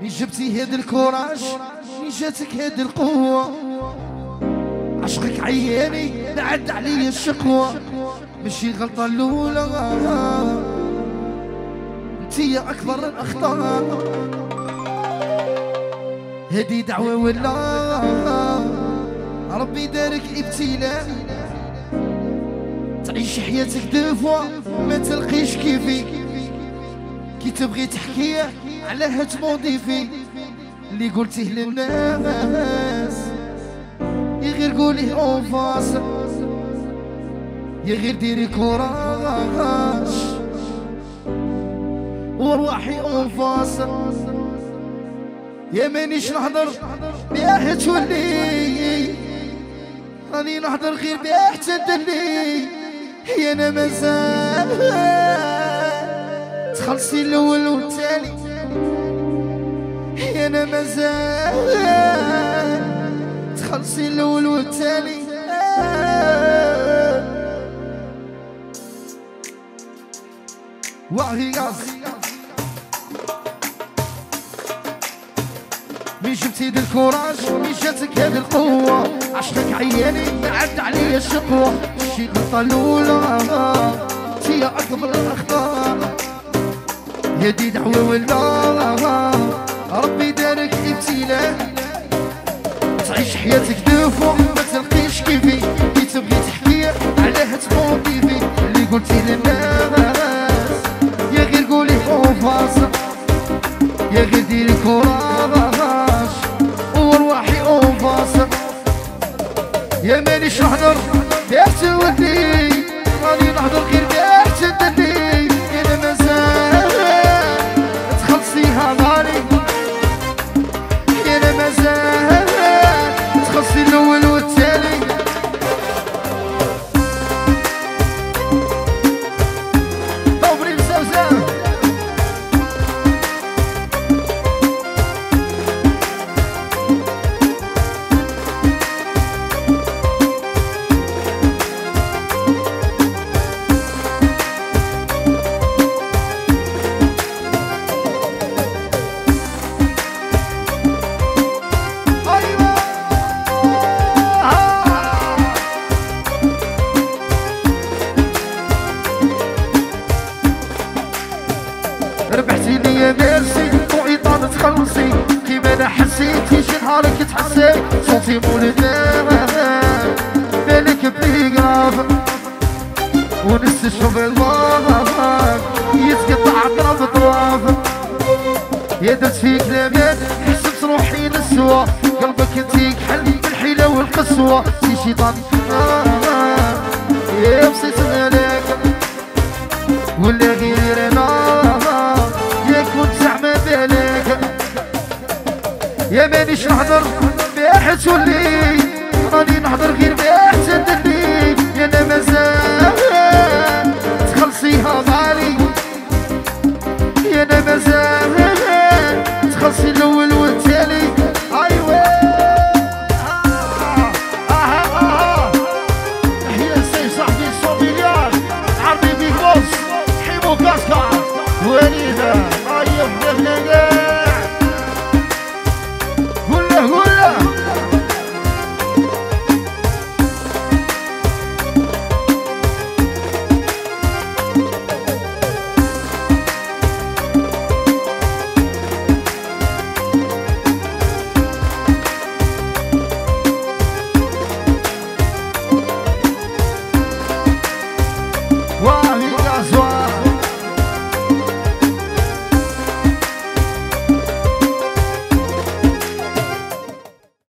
جبتي هاد الكوراج جاتك هاد القوة عشقك عياني بعد عليا الشقوة ماشي غلطة الأولى انتي أكبر الأخطاء هادي دعوة ولا ربي دارك ابتلاء تعيش حياتك دفوا ما تلقيش كيفي كي تبغي تحكي على هتموضيفي اللي قلتيه للناس يا غير قوليه اون فاس يا غير ديري كوراج وروحي اون فاس يا مانيش نهضر بياه تولي راني نهضر غير بياه تدلي يا انا مازال تخلصي الاول والتالي يا انا مازال تخلصي الاول والتالي وعياز من جبتي ذا الكوراج من جاتك هذه القوة عشقك عياني بعد عليا الشقوة شي غلطة الأولى هي أكبر الأخطاء هادي دعوة ولا ربي دارك ابتلاء تعيش حياتك دفوع ما تلقيش كيفي كي تبغي تحكي علاه تموضيفي اللي قلتي للناس يا غير قوليه اون فاس يا غير ديري كوراج وروحي اون فاس يا مانيش نهضر بياه تولي راني نهضر غير بياه تدلي انا مازال تخلصيها مالي انا مازال تخلصي الاول والتالي طوبري بزوزان ربحتيني يا ميرسي وعيطان تخلصي كيما انا حسيتي شي نهارك تحسي صوتي مولد بالك بيقراف ونستشرب الماء يتقطع اطراف طواف يا درت فيك لامات حسبت روحي نسوى قلبك انتي كحل بالحيلة والقسوة شي شيطان